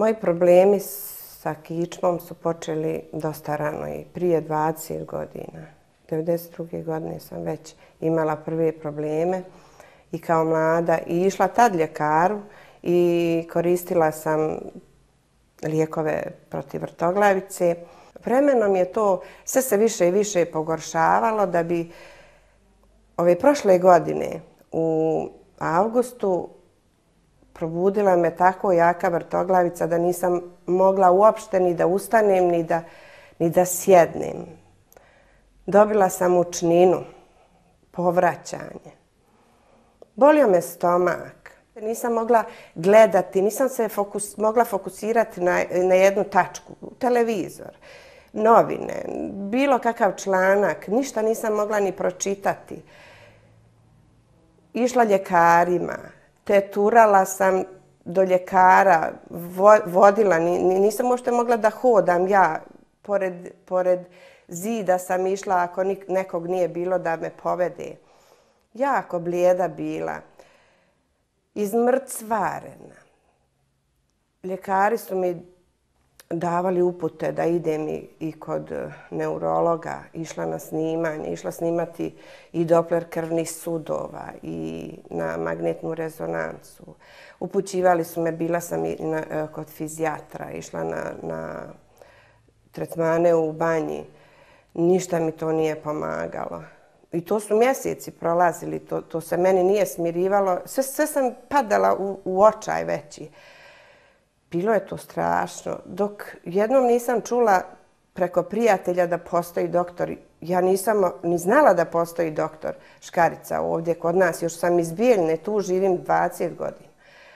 Moji problemi sa kičmom su počeli dosta rano i prije 20 godina. 92. godine sam već imala prve probleme i kao mlada i išla tad ljekaru i koristila sam lijekove protiv vrtoglavice. Vremenom je to sve se više i više pogoršavalo da bi ove prošle godine u avgustu probudila me tako jaka vrtoglavica da nisam mogla uopšte ni da ustanem, ni da sjednem. Dobila sam mučninu, povraćanje. Bolio me stomak. Nisam mogla gledati, nisam se mogla fokusirati na jednu tačku, televizor, novine, bilo kakav članak, ništa nisam mogla ni pročitati. Išla ljekarima, teturala sam do ljekara, vodila, nisam uopšte mogla da hodam ja. Pored zida sam išla ako nekog nije bilo da me povede. Jako blijeda bila, izmrcvarena. Ljekari su mi davali upute da idem i kod neurologa, išla na snimanje, išla snimati i Doppler krvnih sudova i na magnetnu rezonancu. Upućivali su me, bila sam i kod fizijatra, išla na tretmane u banji. Ništa mi to nije pomagalo. I to su mjeseci prolazili, to se meni nije smirivalo. Sve sam padala u očaj veći. Bilo je to strašno. Dok jednom nisam čula preko prijatelja da postoji doktor, ja nisam ni znala da postoji doktor Škarica ovdje kod nas. Još sam iz Bijeljine, tu živim 20 godina.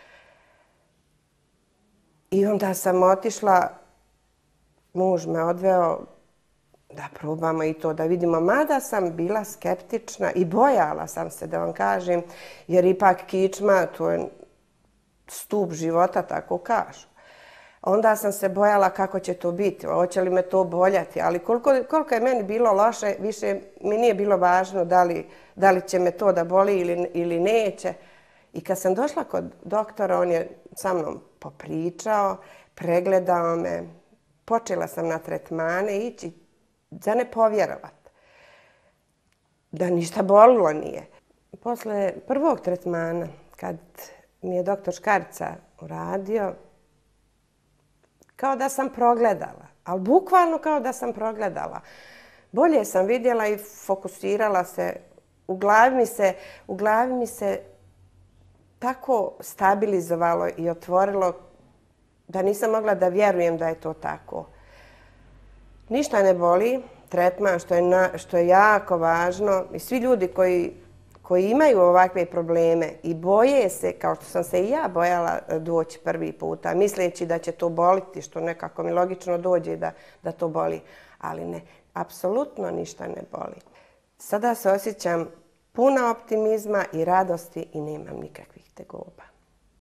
I onda sam otišla, muž me odveo da probamo i to, da vidimo. Mada sam bila skeptična i bojala sam se, da vam kažem, jer ipak kičma, to je stup života, tako kažu. Onda sam se bojala kako će to biti, hoće li me to boljati, ali koliko je meni bilo loše, više mi nije bilo važno da li će me to da boli ili neće. I kad sam došla kod doktora, on je sa mnom popričao, pregledao me, počela sam na tretmane ići, za ne povjerovat, da ništa bolilo nije. Posle prvog tretmana, kad mi je doktor Škarica uradio, kao da sam progledala, ali bukvalno kao da sam progledala. Bolje sam vidjela i fokusirala se. U glavi mi se tako stabilizovalo i otvorilo da nisam mogla da vjerujem da je to tako. Ništa ne boli, tretman, što je jako važno. I svi ljudi koji imaju ovakve probleme i boje se, kao što sam se i ja bojala doći prvi puta, misleći da će to boliti, što nekako mi logično dođe da to boli. Ali ne, apsolutno ništa ne boli. Sada se osjećam puna optimizma i radosti i nemam nikakvih tegoba.